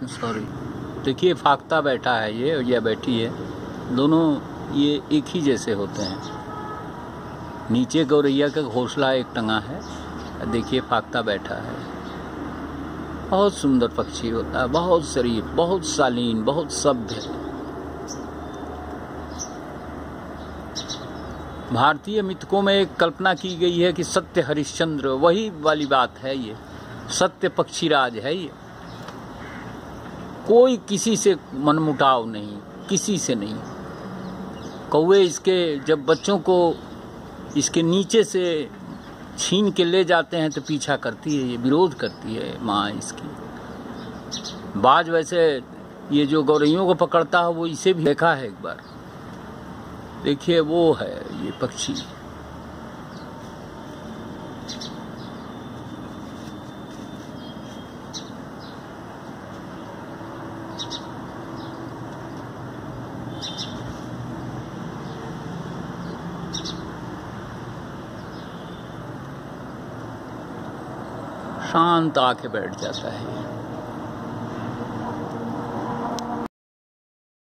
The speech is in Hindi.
सॉरी, देखिए फाख्ता बैठा है ये और यह बैठी है, दोनों ये एक ही जैसे होते हैं। नीचे गौरैया का घोंसला एक टंगा है, देखिए फाख्ता बैठा है। बहुत सुंदर पक्षी होता है, बहुत शरीफ, बहुत शालीन, बहुत सभ्य। भारतीय मिथकों में एक कल्पना की गई है कि सत्य हरिश्चंद्र, वही वाली बात है ये। सत्य पक्षीराज है ये। कोई किसी से मनमुटाव नहीं, किसी से नहीं। कौवे इसके जब बच्चों को इसके नीचे से छीन के ले जाते हैं तो पीछा करती है, ये विरोध करती है माँ इसकी। बाज वैसे ये जो गौरैयों को पकड़ता है वो इसे भी देखा है एक बार। देखिए वो है ये पक्षी। शांत आके बैठ जाता है।